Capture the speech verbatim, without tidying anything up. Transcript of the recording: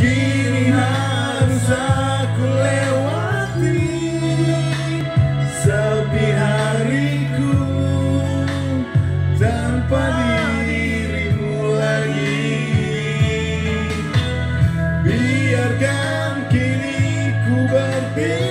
kini harus aku lewati sepi hariku tanpa dirimu lagi. Biarkan kini ku berpikir